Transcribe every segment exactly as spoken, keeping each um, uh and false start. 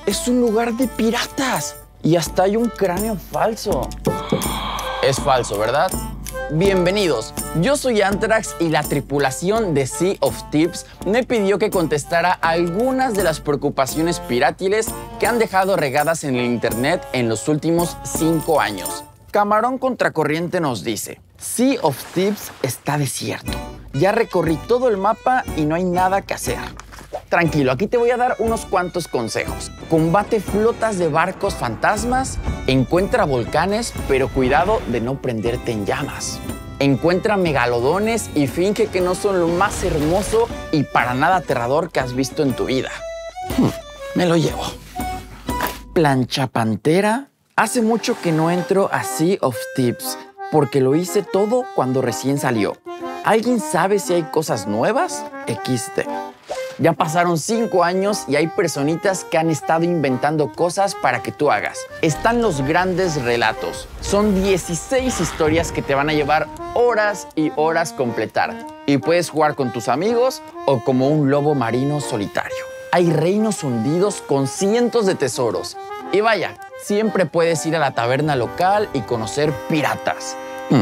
Es un lugar de piratas. Y hasta hay un cráneo falso. Es falso, ¿verdad? Bienvenidos, yo soy Antrax y la tripulación de Sea of Thieves me pidió que contestara algunas de las preocupaciones pirátiles que han dejado regadas en el internet en los últimos cinco años. Camarón Contracorriente nos dice: Sea of Thieves está desierto. Ya recorrí todo el mapa y no hay nada que hacer. Tranquilo, aquí te voy a dar unos cuantos consejos. Combate flotas de barcos fantasmas, encuentra volcanes, pero cuidado de no prenderte en llamas. Encuentra megalodones y finge que no son lo más hermoso y para nada aterrador que has visto en tu vida. Hmm, me lo llevo. Plancha Pantera. Hace mucho que no entro a Sea of Thieves porque lo hice todo cuando recién salió. ¿Alguien sabe si hay cosas nuevas? equis de. Ya pasaron cinco años y hay personitas que han estado inventando cosas para que tú hagas. Están los grandes relatos. Son dieciséis historias que te van a llevar horas y horas completar. Y puedes jugar con tus amigos o como un lobo marino solitario. Hay reinos hundidos con cientos de tesoros. Y vaya, siempre puedes ir a la taberna local y conocer piratas. Hmm.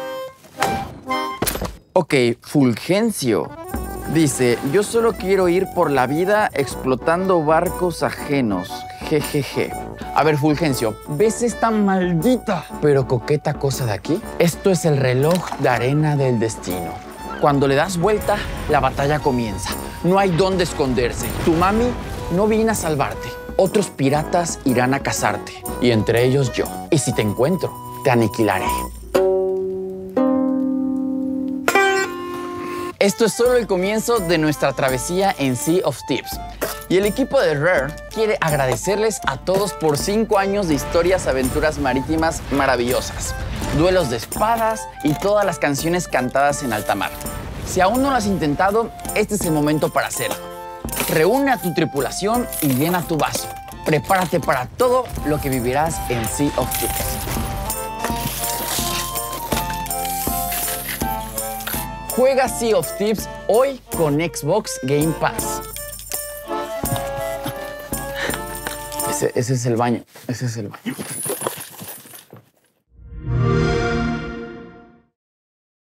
Ok, Fulgencio. Dice, yo solo quiero ir por la vida explotando barcos ajenos. Jejeje. A ver, Fulgencio, ¿ves esta maldita pero coqueta cosa de aquí? Esto es el reloj de arena del destino. Cuando le das vuelta, la batalla comienza. No hay dónde esconderse. Tu mami no viene a salvarte. Otros piratas irán a cazarte. Y entre ellos yo. Y si te encuentro, te aniquilaré. Esto es solo el comienzo de nuestra travesía en Sea of Thieves. Y el equipo de Rare quiere agradecerles a todos por cinco años de historias, aventuras marítimas maravillosas, duelos de espadas y todas las canciones cantadas en alta mar. Si aún no lo has intentado, este es el momento para hacerlo. Reúne a tu tripulación y llena tu vaso. Prepárate para todo lo que vivirás en Sea of Thieves. Juega Sea of Thieves hoy con Xbox Game Pass. Ese, ese es el baño. Ese es el baño.